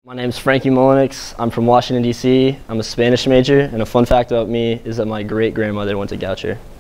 My name's Frankie Mullinix. I'm from Washington, D.C. I'm a Spanish major, and a fun fact about me is that my great-grandmother went to Goucher.